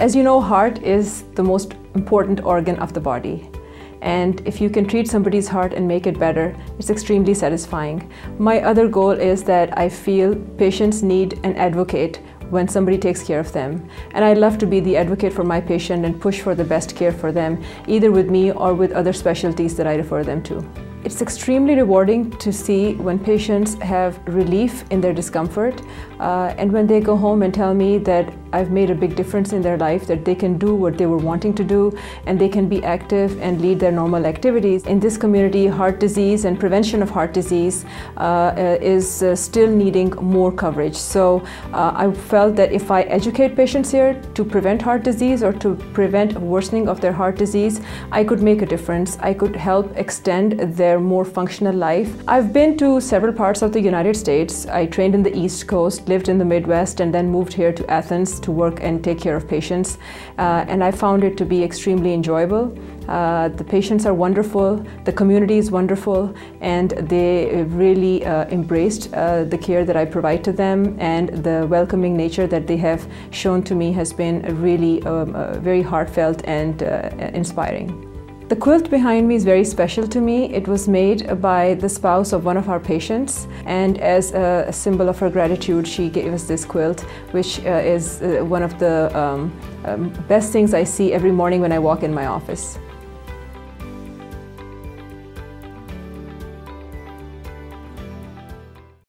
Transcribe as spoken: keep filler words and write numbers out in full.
As you know, heart is the most important organ of the body. And if you can treat somebody's heart and make it better, it's extremely satisfying. My other goal is that I feel patients need an advocate when somebody takes care of them. And I love to be the advocate for my patient and push for the best care for them, either with me or with other specialties that I refer them to. It's extremely rewarding to see when patients have relief in their discomfort uh, and when they go home and tell me that I've made a big difference in their life, that they can do what they were wanting to do and they can be active and lead their normal activities. In this community, heart disease and prevention of heart disease uh, is uh, still needing more coverage. So uh, I felt that if I educate patients here to prevent heart disease or to prevent worsening of their heart disease, I could make a difference. I could help extend their more functional life. I've been to several parts of the United States. I trained in the East Coast, lived in the Midwest, and then moved here to Athens to work and take care of patients. Uh, and I found it to be extremely enjoyable. Uh, the patients are wonderful, the community is wonderful, and they really uh, embraced uh, the care that I provide to them, and the welcoming nature that they have shown to me has been really um, uh, very heartfelt and uh, inspiring. The quilt behind me is very special to me. It was made by the spouse of one of our patients, and as a symbol of her gratitude, she gave us this quilt, which uh, is uh, one of the um, um, best things I see every morning when I walk in my office.